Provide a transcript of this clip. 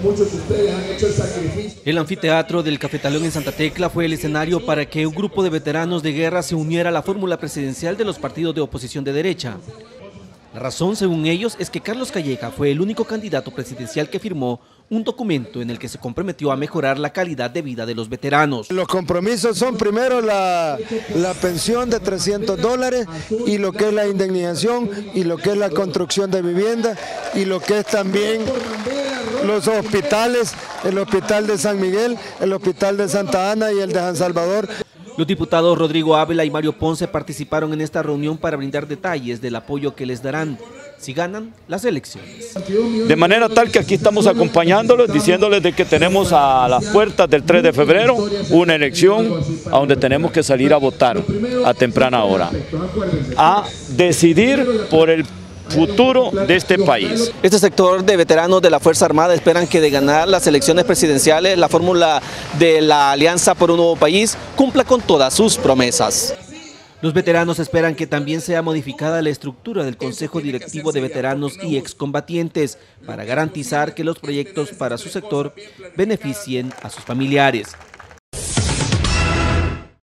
muchos de ustedes han hecho el sacrificio. El anfiteatro del Cafetalón en Santa Tecla fue el escenario para que un grupo de veteranos de guerra se uniera a la fórmula presidencial de los partidos de oposición de derecha. La razón, según ellos, es que Carlos Calleja fue el único candidato presidencial que firmó un documento en el que se comprometió a mejorar la calidad de vida de los veteranos. Los compromisos son primero la pensión de $300 y lo que es la indemnización y lo que es la construcción de vivienda y lo que es también los hospitales, el hospital de San Miguel, el hospital de Santa Ana y el de San Salvador. Los diputados Rodrigo Ávila y Mario Ponce participaron en esta reunión para brindar detalles del apoyo que les darán si ganan las elecciones. De manera tal que aquí estamos acompañándolos, diciéndoles de que tenemos a las puertas del 3 de febrero una elección a donde tenemos que salir a votar a temprana hora, a decidir por el futuro de este país. Este sector de veteranos de la Fuerza Armada esperan que de ganar las elecciones presidenciales, la fórmula de la Alianza por un Nuevo País cumpla con todas sus promesas. Los veteranos esperan que también sea modificada la estructura del Consejo Directivo de Veteranos y Excombatientes para garantizar que los proyectos para su sector beneficien a sus familiares.